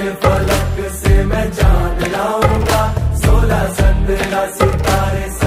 फलक से मैं जान लाऊंगा, 16 चंद्रा सितारे